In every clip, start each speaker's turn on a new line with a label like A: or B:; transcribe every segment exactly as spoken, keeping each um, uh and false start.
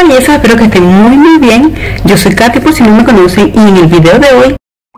A: belleza, espero que estén muy muy bien. Yo soy Katy por si no me conocen, y en el video de hoy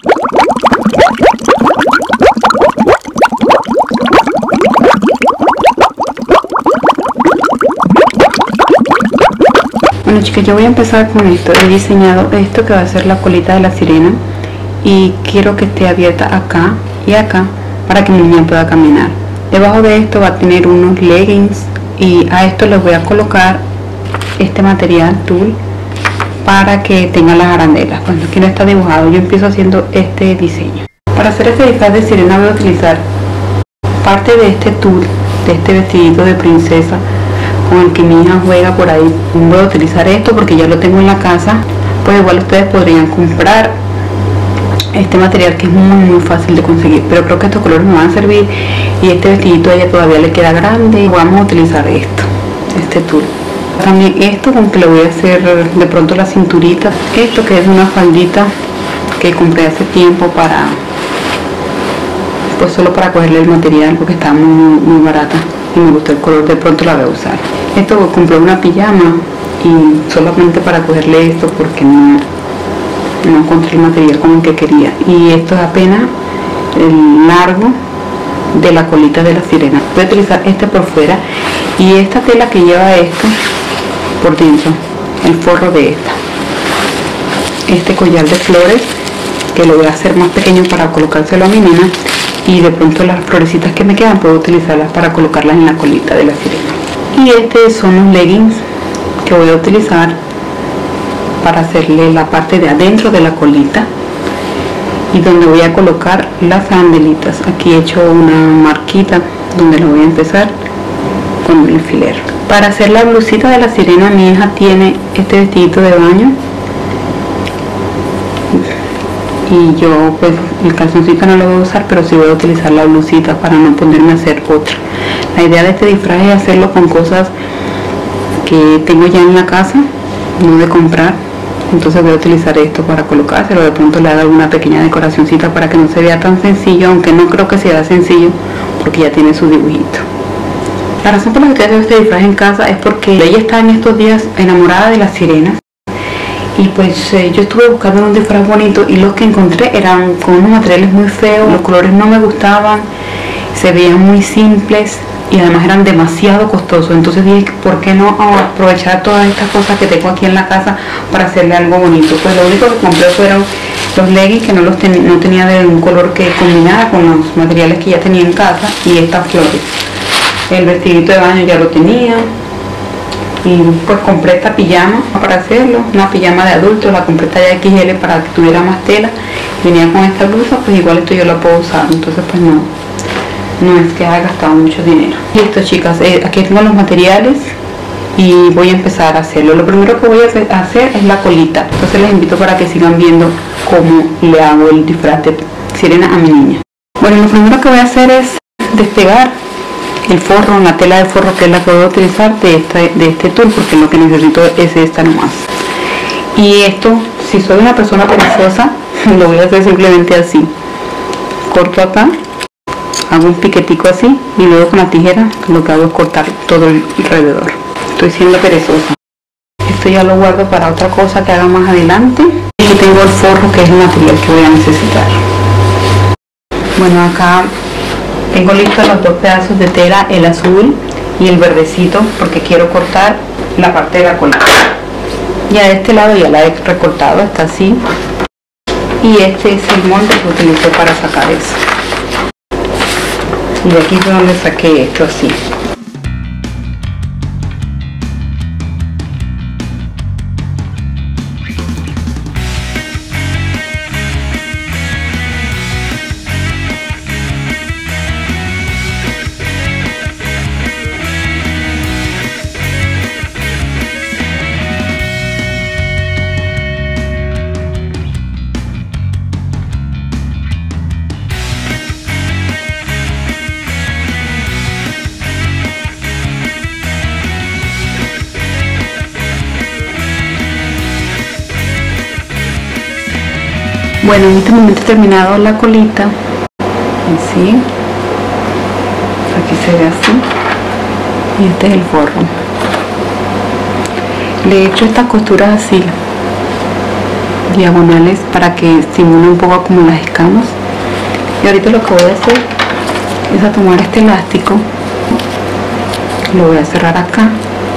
A: bueno chicas, yo voy a empezar con esto. He diseñado esto que va a ser la colita de la sirena y quiero que esté abierta acá y acá para que mi niña pueda caminar. Debajo de esto va a tener unos leggings y a esto les voy a colocar este material tul para que tenga las arandelas. Cuando aquí no está dibujado, yo empiezo haciendo este diseño. Para hacer este disfraz de sirena voy a utilizar parte de este tul, de este vestidito de princesa con el que mi hija juega por ahí. Voy a utilizar esto porque ya lo tengo en la casa, pues igual ustedes podrían comprar este material que es muy muy fácil de conseguir, pero creo que estos colores me van a servir y este vestidito a ella todavía le queda grande y vamos a utilizar esto, este tul. También esto con que le voy a hacer de pronto la cinturita, esto que es una faldita que compré hace tiempo para, pues solo para cogerle el material porque está muy, muy barata y me gustó el color, de pronto la voy a usar. Esto compré una pijama y solamente para cogerle esto porque no, no encontré el material como el que quería, y esto es apenas el largo de la colita de la sirena. Voy a utilizar este por fuera y esta tela que lleva esto por dentro, el forro de esta, este collar de flores que lo voy a hacer más pequeño para colocárselo a mi nena, y de pronto las florecitas que me quedan puedo utilizarlas para colocarlas en la colita de la sirena. Y este son los leggings que voy a utilizar para hacerle la parte de adentro de la colita y donde voy a colocar las arandelitas. Aquí he hecho una marquita donde lo voy a empezar con el alfiler. Para hacer la blusita de la sirena, mi hija tiene este vestidito de baño y yo pues el calzoncito no lo voy a usar, pero sí voy a utilizar la blusita para no ponerme a hacer otra. La idea de este disfraz es hacerlo con cosas que tengo ya en la casa, no de comprar. Entonces voy a utilizar esto para colocárselo, de pronto le hago una pequeña decoracióncita para que no se vea tan sencillo, aunque no creo que sea sencillo porque ya tiene su dibujito. La razón por la que estoy haciendo este disfraz en casa es porque ella está en estos días enamorada de las sirenas y pues eh, yo estuve buscando un disfraz bonito y los que encontré eran con unos materiales muy feos, los colores no me gustaban, se veían muy simples y además eran demasiado costosos. Entonces dije, ¿por qué no aprovechar todas estas cosas que tengo aquí en la casa para hacerle algo bonito? Pues lo único que compré fueron los leggings, que no los ten no tenía de un color que combinara con los materiales que ya tenía en casa, y estas flores. El vestidito de baño ya lo tenía y pues compré esta pijama para hacerlo, una pijama de adulto, la compré talla equis ele para que tuviera más tela, venía con esta blusa, pues igual esto yo la puedo usar, entonces pues no no es que haya gastado mucho dinero. Listo chicas, eh, aquí tengo los materiales y voy a empezar a hacerlo. Lo primero que voy a hacer es la colita, entonces les invito para que sigan viendo cómo le hago el disfraz de sirena a mi niña. Bueno, lo primero que voy a hacer es despegar el forro, la tela de forro, que es la que voy a utilizar de este, de este tul, porque lo que necesito es esta nomás. Y esto, si soy una persona perezosa, lo voy a hacer simplemente así. Corto acá, hago un piquetico así y luego con la tijera lo que hago es cortar todo alrededor. Estoy siendo perezosa. Esto ya lo guardo para otra cosa que haga más adelante. Y aquí tengo el forro, que es el material que voy a necesitar. Bueno, acá tengo listos los dos pedazos de tela, el azul y el verdecito, porque quiero cortar la parte de la colita. Ya de este lado ya la he recortado, está así. Y este es el molde que utilicé para sacar eso. Y de aquí fue donde saqué esto así. Bueno, en este momento he terminado la colita, así, aquí se ve así, y este es el forro. le he hecho estas costuras así diagonales para que estimule un poco como las escamas. Y ahorita lo que voy a hacer es a tomar este elástico, lo voy a cerrar acá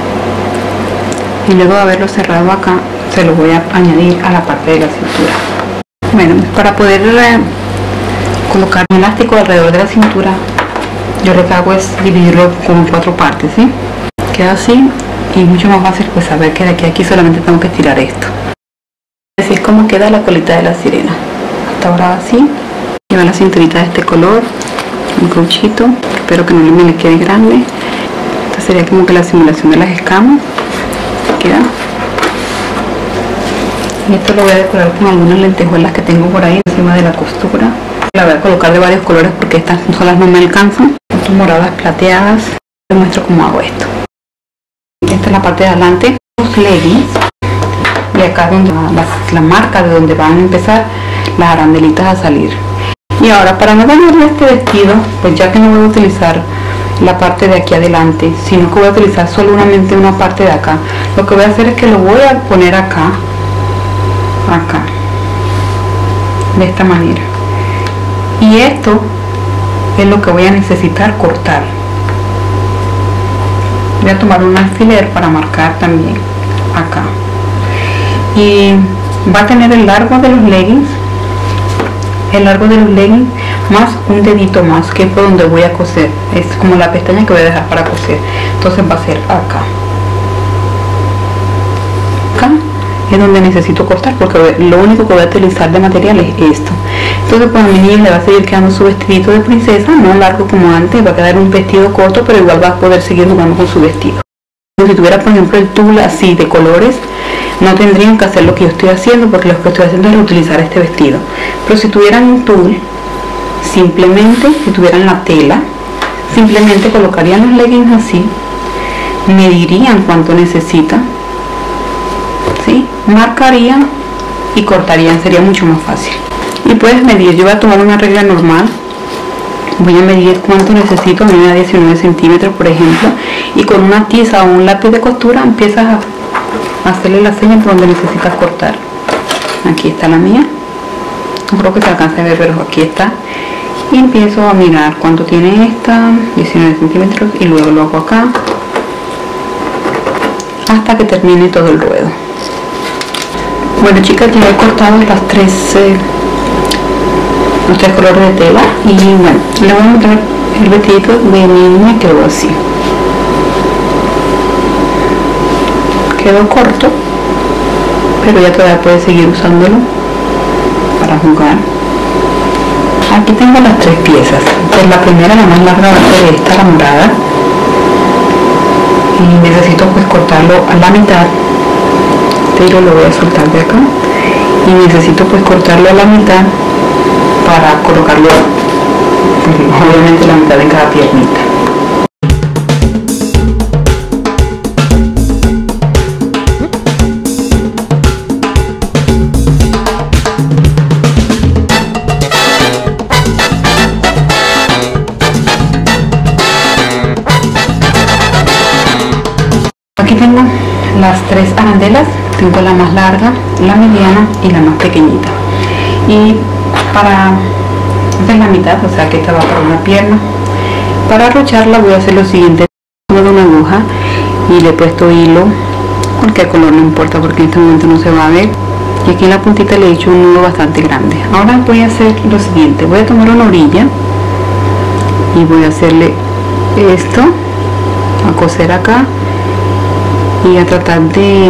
A: y luego de haberlo cerrado acá se lo voy a añadir a la parte de la cintura. Bueno, para poder eh, colocar un elástico alrededor de la cintura, yo lo que hago es dividirlo como en cuatro partes, ¿sí? Queda así y mucho más fácil pues saber que de aquí a aquí solamente tengo que estirar esto. Así es como queda la colita de la sirena. Hasta ahora así. Lleva la cinturita de este color, un cauchito, espero que no me le quede grande. Esta sería como que la simulación de las escamas. Queda. Y esto lo voy a decorar con algunas lentejuelas que tengo por ahí encima de la costura. La voy a colocar de varios colores porque estas solas no me alcanzan. Estas moradas plateadas. Les muestro cómo hago esto. Esta es la parte de adelante, los leggings. Y acá es donde va la, la marca de donde van a empezar las arandelitas a salir. Y ahora, para no dañarle este vestido, pues ya que no voy a utilizar la parte de aquí adelante, sino que voy a utilizar solamente una parte de acá, lo que voy a hacer es que lo voy a poner acá, acá, de esta manera. Y esto es lo que voy a necesitar cortar. Voy a tomar un alfiler para marcar también acá. Y va a tener el largo de los leggings, el largo de los leggings más un dedito más, que es por donde voy a coser. Es como la pestaña que voy a dejar para coser. Entonces va a ser acá. Acá es donde necesito cortar, porque lo único que voy a utilizar de material es esto. Entonces pues a mi niña le va a seguir quedando su vestidito de princesa, no largo como antes, va a quedar un vestido corto, pero igual va a poder seguir jugando con su vestido. Si tuviera por ejemplo el tul así de colores, no tendrían que hacer lo que yo estoy haciendo, porque lo que estoy haciendo es utilizar este vestido. Pero si tuvieran un tul, simplemente, si tuvieran la tela, simplemente colocarían los leggings así, medirían cuánto necesitan, ¿sí? Marcarían y cortarían, sería mucho más fácil. Y puedes medir, yo voy a tomar una regla normal, voy a medir cuánto necesito, a mí me da diecinueve centímetros por ejemplo, y con una tiza o un lápiz de costura empiezas a hacerle la seña por donde necesitas cortar. Aquí está la mía, no creo que se alcance a ver, pero aquí está. Y empiezo a mirar cuánto tiene esta, diecinueve centímetros, y luego lo hago acá hasta que termine todo el ruedo. Bueno chicas, ya he cortado las tres eh, los tres colores de tela, y bueno, le voy a mostrar el vestidito de mi niña. Quedó así, quedó corto, pero ya todavía puede seguir usándolo para jugar. Aquí tengo las tres piezas. Pues la primera, la más larga, va a ser esta, la morada, y necesito pues cortarlo a la mitad, pero lo voy a soltar de acá, y necesito pues cortarlo a la mitad para colocarlo, pues, obviamente la mitad de cada piernita. Aquí tengo las tres arandelas, tengo la más larga, la mediana y la más pequeñita. Y para hacer la mitad, o sea que esta va para una pierna, para arrocharla voy a hacer lo siguiente: tomo una aguja y le he puesto hilo, cualquier color no importa porque en este momento no se va a ver, y aquí en la puntita le he hecho un nudo bastante grande. Ahora voy a hacer lo siguiente: voy a tomar una orilla y voy a hacerle esto, a coser acá, y a tratar de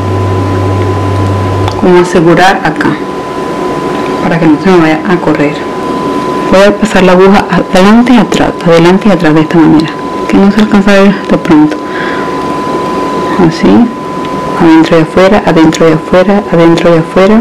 A: como asegurar acá para que no se me vaya a correr. Voy a pasar la aguja adelante y atrás, adelante y atrás, de esta manera, que no se alcanza a ver de pronto. Así, adentro y afuera, adentro y afuera, adentro y afuera.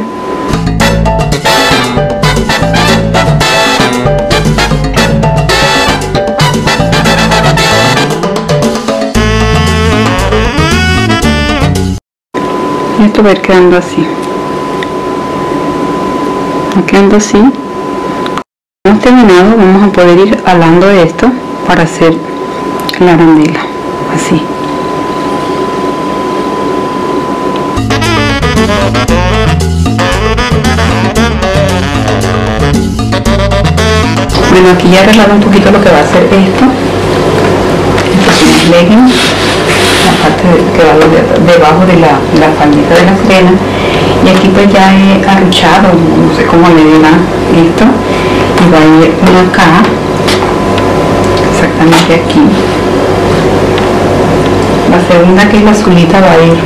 A: Y esto va a ir quedando así. Va quedando así. Hemos terminado, vamos a poder ir alando esto para hacer la arandela, así. Bueno, aquí ya he arreglado un poquito lo que va a ser esto. Estos son los leggings, la parte que va de, debajo de la, la faldita de la sirena. Y aquí pues ya he arruchado, no sé cómo le dirán esto. Y va a ir una acá, exactamente aquí. La segunda, que es la azulita, va a ir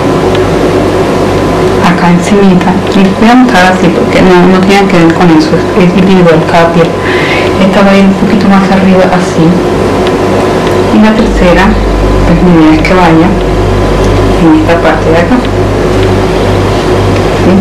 A: acá encimita. Y voy a montar así porque no, no tienen que ver con eso, es, es individual cada piel. Esta va a ir un poquito más arriba así. Y la tercera, pues mi idea es que vaya en esta parte de acá. ¿Sí?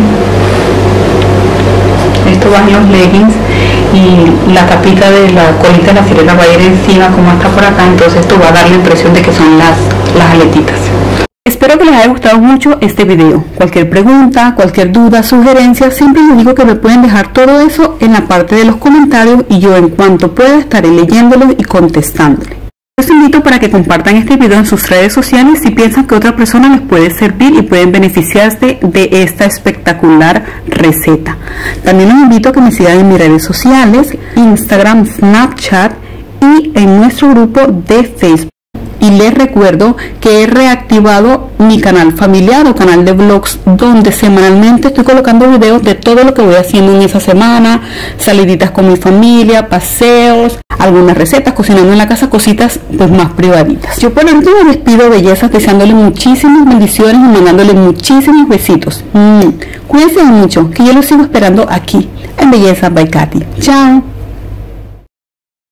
A: Esto va en los leggings y la tapita de la colita de la sirena va a ir encima como está por acá, entonces esto va a dar la impresión de que son las, las aletitas. Espero que les haya gustado mucho este video. Cualquier pregunta, cualquier duda, sugerencia, siempre les digo que me pueden dejar todo eso en la parte de los comentarios y yo en cuanto pueda estaré leyéndolos y contestándoles. Los invito para que compartan este video en sus redes sociales si piensan que otra persona les puede servir y pueden beneficiarse de esta espectacular receta. También los invito a que me sigan en mis redes sociales, Instagram, Snapchat y en nuestro grupo de Facebook. Y les recuerdo que he reactivado mi canal familiar o canal de vlogs donde semanalmente estoy colocando videos de todo lo que voy haciendo en esa semana, saliditas con mi familia, paseos, algunas recetas, cocinando en la casa, cositas pues más privaditas. Yo por último me despido, bellezas, deseándole muchísimas bendiciones y mandándole muchísimos besitos. Mm. Cuídense mucho, que yo los sigo esperando aquí en Belleza by Katy. Chao.